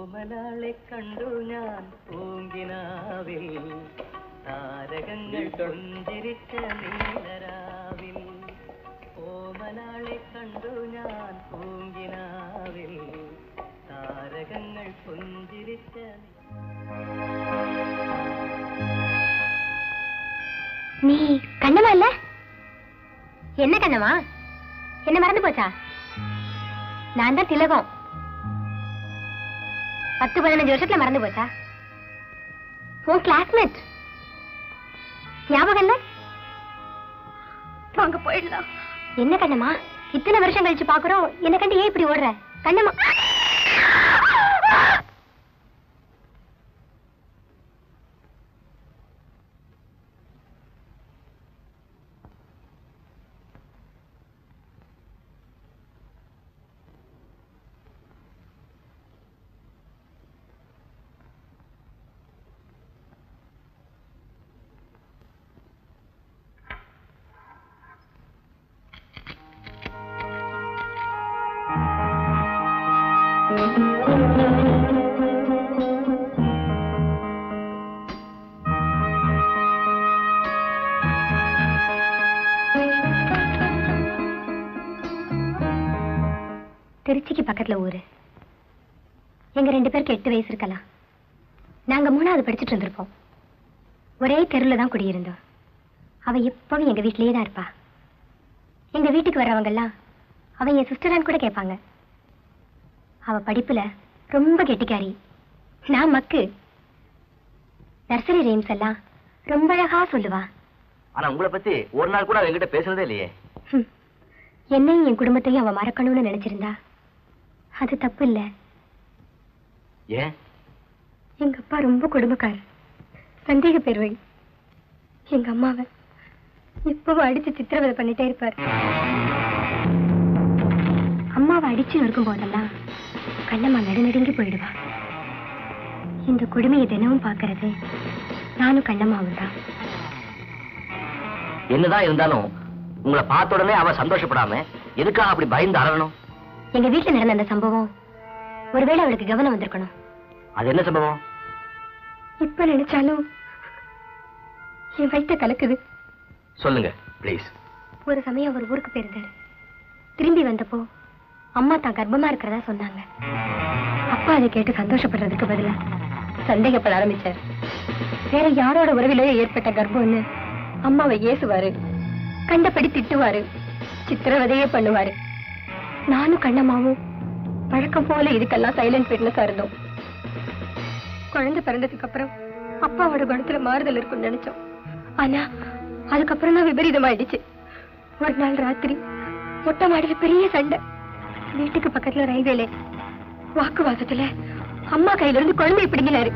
ഓമനാളെ കണ്ടു ഞാൻ പൂങ്കിനാവിൽ താരകങ്ങൾ പുഞ്ചിരിച്ച നീലരാവിൽ ഓമനാളെ കണ്ടു ഞാൻ പൂങ്കിനാവിൽ താരകങ്ങൾ പുഞ്ചിരിച്ച நீ கண்ணமா இல்ல? என்ன கண்ணமா? என்ன மறந்து போச்சா? நான் தான் திலகம். 10-15 வருஷத்துல மறந்து போச்சா? உன் கிளாஸ்மேட் ஞாபகம் இல்ல? வாங்க போயிடலாம். என்ன கண்ணமா இத்தனை வருஷம் கழிச்சு பாக்குறோம், என்ன கண்டு ஏன் இப்படி ஓடுற? கண்ணமா திருச்சிக்கு பக்கத்துல ஊரு. எங்க 2 பேருக்கு 8 வயசு இருக்கலாம். நாங்க 3வது படிச்சுட்டு இருந்திருப்போம். ஒரே தெருல தான் குடியிருந்தோம். அவ எப்பவும் எங்க வீட்லயே தான் இருப்பா. எங்க வீட்டுக்கு வர்றவங்க எல்லாம் அவ என் சிஸ்டரான்னு கூட கேட்பாங்க. அவ படிப்புல ரொம்ப கெட்டிக்காரி, நான் மக்கு. நர்சரி ரீம்ஸ் எல்லாம் ரொம்ப அழகா சொல்லுவா. ஆனா உங்களை பத்தி ஒரு நாள் கூட என்கிட்ட பேசுறதே இல்லையே. என்னையும் என் குடும்பத்தையும் அவ மறக்கணும்னு நினைச்சிருந்தா அது தப்பு இல்ல. ஏன்? எங்க அப்பா ரொம்ப குடும்பக்காரர், சந்தேக பேர்வை. எங்க அம்மாவை இப்பவும் அடிச்சு சித்திரவதை பண்ணிட்டே இருப்பார். அம்மாவை அடிச்சு இருக்கும் போதெல்லாம் கண்ணம்மா நடுநடுங்கி போயிடுவா. இந்த கொடுமையை தினமும் பாக்குறது நானும் கண்ணம்மாவும் தான். என்னதான் இருந்தாலும் உங்களை பார்த்த உடனே அவ சந்தோஷப்படாம எதுக்காக அப்படி பயந்து அறணும்? எங்க வீட்டுல நடந்த அந்த சம்பவம் ஒருவேளை அவளுக்கு கவனம் வந்திருக்கணும். அது என்ன சம்பவம்? இப்ப நினைச்சாலும் என் வயித்த கலக்குது. சொல்லுங்க பிளீஸ். ஒரு சமயம் அவர் ஊருக்கு போயிருந்தாரு. திரும்பி வந்தப்போ அம்மா தான் கர்ப்பமா இருக்கிறதா சொன்னாங்க. அப்பா அதை கேட்டு சந்தோஷப்படுறதுக்கு பதிலா சந்தேகப்பட ஆரம்பிச்சார். வேற யாரோட உறவிலேயே ஏற்பட்ட கர்ப்பம்னு அம்மாவை ஏசுவாரு, கண்டபடி திட்டுவாரு, சித்திரவதையே பண்ணுவாரு. நானும் கண்ணம்மாவும் பழக்கம் போல இதுக்கெல்லாம் சைலண்ட் விட்னஸா இருந்தோம். குழந்தை பிறந்ததுக்கு அப்புறம் அப்பாவோட குணத்துல மாறுதல் இருக்கும்னு நினைச்சோம். ஆனா அதுக்கப்புறம் தான் விபரீதமாயிடுச்சு. ஒரு நாள் ராத்திரி மொட்டை மாடியில பெரிய சண்டை. வீட்டுக்கு பக்கத்துல ரயில்வேல வாக்குவாதத்துல அம்மா கையில இருந்து குழந்தை பிடிங்கினாரு.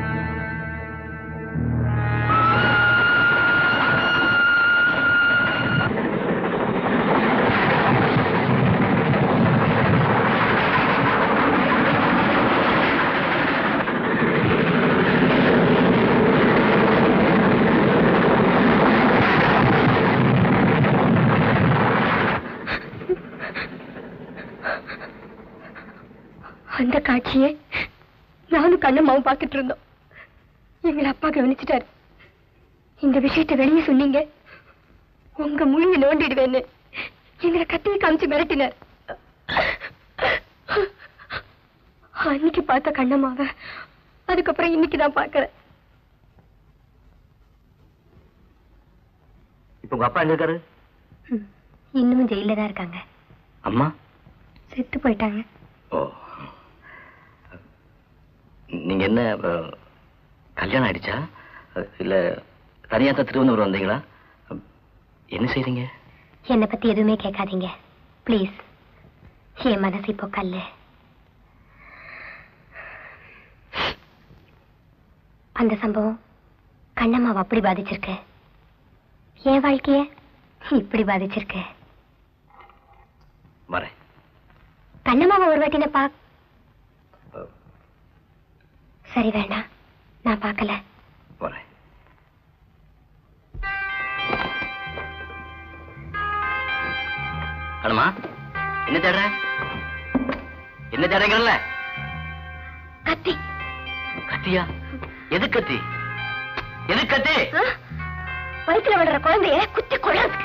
அந்த காட்சியை நானும் கண்ணம்மாவும் பார்த்துட்டு இருந்தோம். எங்களை அப்பா கவனிச்சுட்டாரு. இந்த விஷயத்தை வெளியே சொன்னீங்க, உங்க மொழியை நோண்டிடுவேன்னு எங்களை கத்தியை காமிச்சு மிரட்டினார். அன்னைக்கு பார்த்த கண்ணம்மாவை அதுக்கப்புறம் இன்னைக்குதான் பாக்குறேன். இப்ப உங்க அப்பா எங்க இருக்காரு? இன்னமும் ஜெயில தான் இருக்காங்க. அம்மா செத்து போயிட்டாங்க. ஓ, நீங்க என்ன கல்யாணம் ஆயிடுச்சா இல்ல தனியா தான் திருவனந்தபுரம் வந்தீங்களா? என்ன செய்றீங்க? என்னை பத்தி எதுவுமே கேட்காதீங்க பிளீஸ். என் மனசு இப்போ கல்லு. அந்த சம்பவம் கண்ணம்மாவை அப்படி பாதிச்சிருக்கு, என் வாழ்க்கைய இப்படி பாதிச்சிருக்கு. வரேன். கண்ணம்மாவை ஒரு வாட்டி நான் சரி வேண்டாம், நான் பார்க்கல. வரேன். கண்ணம்மா என்ன தேடுற? என்ன தேடுறீங்கல்ல? கத்தி. கத்தியா? எது கத்தி? எது கத்தி? வயிற்றுல விடுற குழந்தைய குத்தி கொள்றதுக்கு.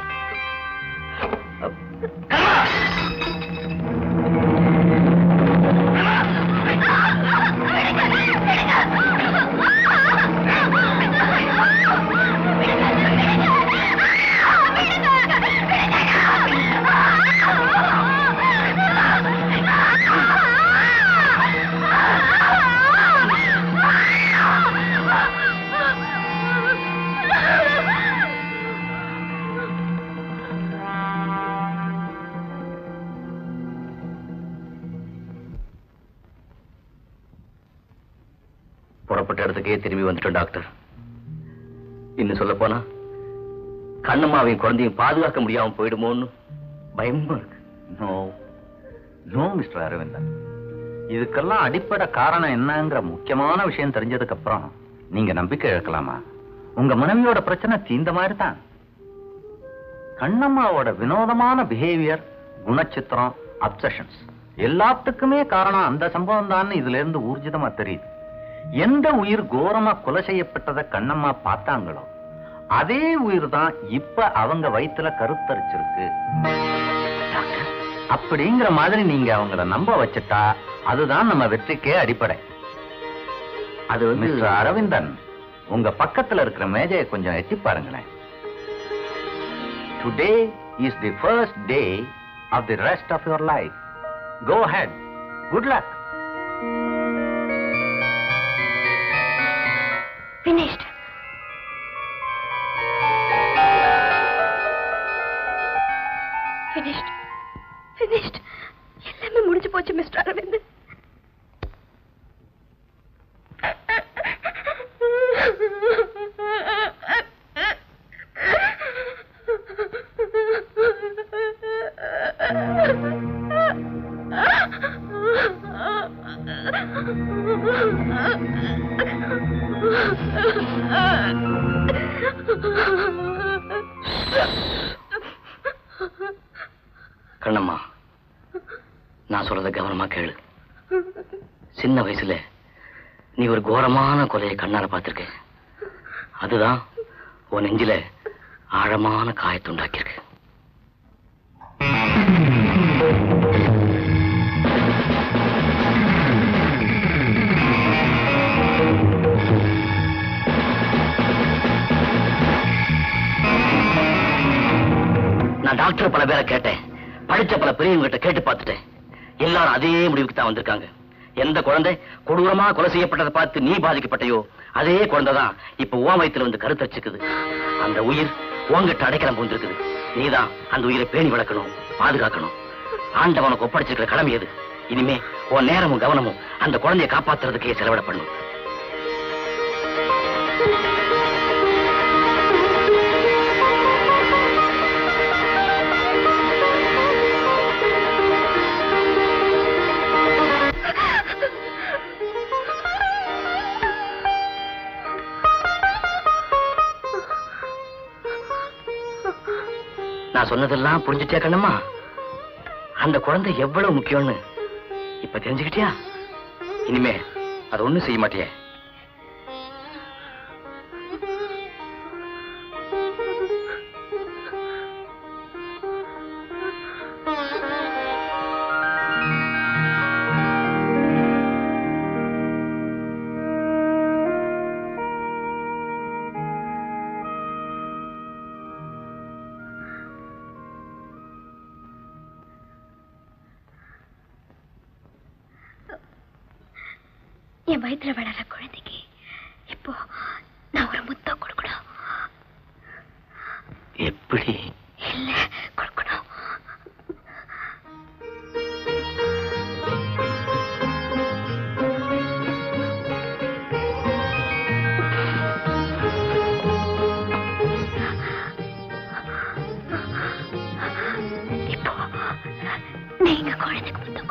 புறப்பட்ட இடத்துக்கே திரும்பி வந்துட்டோம் டாக்டர். இன்னும் சொல்ல போனா கண்ணம்மாவையும் குழந்தையும் பாதுகாக்க முடியாம போயிடுமோன்னு பயமா இருக்கு. நோ மிஸ்டர் அரவிந்தன், இதுக்கெல்லாம் அடிப்படை காரணம் என்னங்கிற முக்கியமான விஷயம் தெரிஞ்சதுக்கு அப்புறம் நீங்க நம்பிக்கை இழக்கலாமா? உங்க மனைவியோட பிரச்சனை தீந்த மாதிரி தான். கண்ணம்மாவோட வினோதமான பிஹேவியர், குணச்சித்திரம், அப்சஷன்ஸ் எல்லாத்துக்குமே காரணம் அந்த சம்பவம் தான் இதுல இருந்து ஊர்ஜிதமா தெரியுது. எந்த உயிர் கோரமா கொலை செய்யப்பட்டதை கண்ணம்மா பார்த்தாங்களோ அதே உயிர் தான் இப்ப அவங்க வயிற்றுல கருத்தரிச்சிருக்கு. அப்படிங்கிற மாதிரி நீங்க அவங்கள நம்ப வச்சுட்டா அதுதான் நம்ம வெற்றிக்கே அடிப்படை. அது மிஸ்டர் அரவிந்தன், உங்க பக்கத்துல இருக்கிற மேஜையை கொஞ்சம் எட்டி பாருங்களேன். Today is the first day of the rest of your life. Go ahead. Good luck. Finished. Finished. Finished. எல்லாமே முடிஞ்சு போச்சு மிஸ்டர் அரவிந்த். கண்ணம்மா, நான் சொல்றத கவனமா கேளு. சின்ன வயசுல நீ ஒரு கோரமான கொலையை கண்ணால பார்த்திருக்க. அதுதான் உன் நெஞ்சில ஆழமான காயத்தை உண்டாக்கியிருக்கு. நான் டாக்டர் பல பேரை கேட்டேன், படிச்ச பல பெரியவங்கிட்ட கேட்டு பார்த்துட்டேன். எல்லாரும் அதே முடிவுக்கு தான் வந்திருக்காங்க. எந்த குழந்தை கொடூரமா கொலை செய்யப்பட்டதை பார்த்து நீ பாதிக்கப்பட்டையோ அதே குழந்தைதான் இப்ப உன் வயித்துல வந்து கருத்தரிச்சுக்குது. அந்த உயிர் உன்கிட்ட அடைக்கலம் புகுந்திருக்குது. நீதான் அந்த உயிரை பேணி வளர்க்கணும், பாதுகாக்கணும். ஆண்டவனுக்கு ஒப்படைச்சிருக்கிற கடமை எது. இனிமே உன் நேரமும் கவனமும் அந்த குழந்தையை காப்பாத்துறதுக்கே செலவிட பண்ணும். நான் சொன்னதெல்லாம் புரிஞ்சுட்டியா கண்ணம்மா? அந்த குழந்தை எவ்வளவு முக்கியம்னு இப்ப தெரிஞ்சுக்கிட்டியா? இனிமே அது ஒண்ணும் செய்ய மாட்டியே. என் வயிற்றுல வளர குழந்தைக்கு இப்போ நான் ஒரு முத்தம் கொடுக்கணும். எப்படி? இல்ல, கொடுக்கணும். இப்போ நீங்க குழந்தைக்கு முத்தம்